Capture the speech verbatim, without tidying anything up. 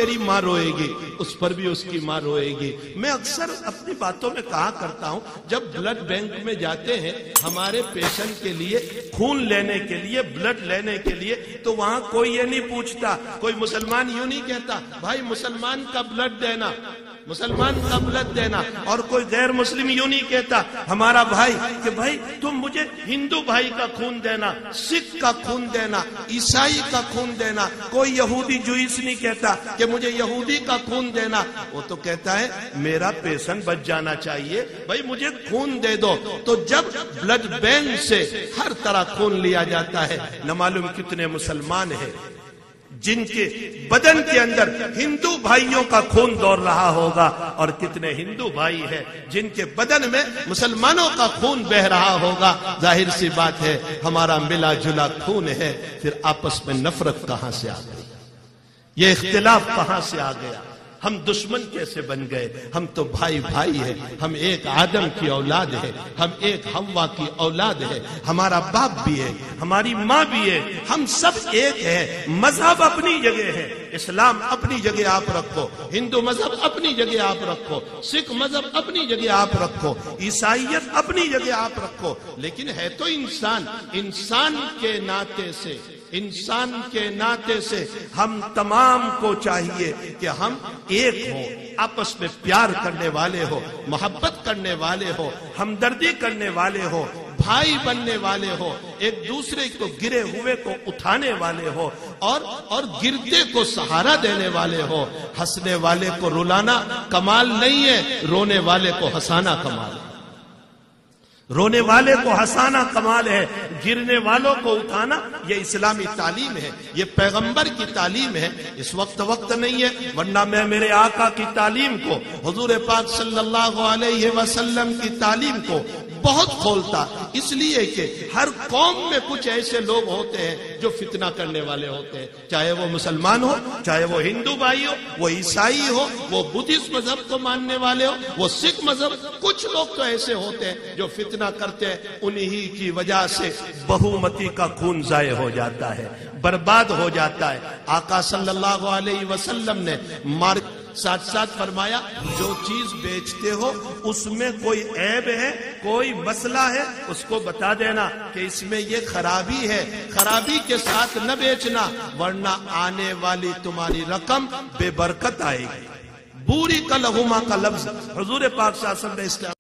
تیری ماں روئے گی، اس پر بھی اس کی ماں روئے گی۔ میں اکثر اپنی باتوں میں کہا کرتا ہوں، جب بلڈ بینک میں جاتے ہیں ہمارے پیشنٹ کے لیے خون لینے کے لیے، بلڈ لینے کے لیے، تو وہاں کوئی یہ نہیں پوچھتا، کوئی مسلمان یوں نہیں کہتا بھائی مسلمان کا بلڈ دینا، مسلمان کا بلڈ دینا، اور کوئی غیر مسلم یوں نہیں کہتا ہمارا بھائی کہ بھائی تم مجھے ہندو بھائی کا خون دینا، سکھ کا خون دینا، عیسائی کا خون دینا۔ کوئی یہودی جوئس نہیں کہتا کہ مجھے یہودی کا خون دینا، وہ تو کہتا ہے میرا پیشنٹ بچ جانا چاہیے، بھائی مجھے خون دے دو۔ تو جب بلڈ بینک سے ہر طرح خون لیا جاتا ہے، نہ معلوم کتنے مسلمان ہیں جن کے بدن کے اندر ہندو بھائیوں کا خون دوڑ رہا ہوگا، اور کتنے ہندو بھائی ہیں جن کے بدن میں مسلمانوں کا خون بہ رہا ہوگا۔ ظاہر سی بات ہے ہمارا ملا جلا خون ہے، پھر آپس میں نفرت کہاں سے آ گئی، یہ اختلاف کہاں سے آ گیا، ہم دشمن کیسے بن گئے؟ ہم تو بھائی بھائی ہیں، ہم ایک آدم کی اولاد ہے، ہم ایک حوا کی اولاد ہے، ہمارا باپ بھی ہے، ہماری ماں بھی ہے، ہم سب ایک ہیں۔ مذہب اپنی جگہ ہے، اسلام اپنی جگہ آپ رکھو، ہندو مذہب اپنی جگہ آپ رکھو، سکھ مذہب اپنی جگہ آپ رکھو، عیسائیت اپنی جگہ آپ رکھو، لیکن ہے تو انسان۔ انسان کے ناطے سے انسان کے ناطے سے ہم تمام کو چاہیے کہ ہم ایک ہوں، آپس میں پیار کرنے والے ہو، محبت کرنے والے ہو، ہمدردی کرنے والے ہو، بھائی بننے والے ہو، ایک دوسرے کو گرے ہوئے کو اٹھانے والے ہو، اور اور گرتے کو سہارا دینے والے ہو۔ ہنسنے والے کو رلانا کمال نہیں ہے، رونے والے کو ہنسانا کمال ہے۔ رونے والے کو ہنسانا کمال ہے، گرنے والوں کو اٹھانا یہ اسلامی تعلیم ہے، یہ پیغمبر کی تعلیم ہے۔ اس وقت وقت نہیں ہے، ورنہ میں میرے آقا کی تعلیم کو، حضور پاک صلی اللہ علیہ وسلم کی تعلیم کو بہت کھولتا، اس لیے کہ ہر قوم میں کچھ ایسے لوگ ہوتے ہیں جو فتنہ کرنے والے ہوتے ہیں، چاہے وہ مسلمان ہو، چاہے وہ ہندو بھائی ہو، وہ عیسائی ہو، وہ بدھسٹ مذہب کو ماننے والے ہو، وہ سکھ مذہب، کچھ لوگ تو ایسے ہوتے ہیں جو فتنہ کرتے ہیں، انہی کی وجہ سے بہومتی کا خون ضائع ہو جاتا ہے، برباد ہو جاتا ہے۔ آقا صلی اللہ علیہ وسلم نے مار ساتھ ساتھ فرمایا جو چیز بیچتے ہو اس میں کوئی عیب ہے، کوئی مسئلہ ہے، اس کو بتا دینا کہ اس میں یہ خرابی ہے، خرابی کے ساتھ نہ بیچنا، ورنہ آنے والی تمہاری رقم بے برکت آئے گی۔ بوری کا لہما کا لفظ حضور پاک صلی اللہ علیہ وسلم نے اس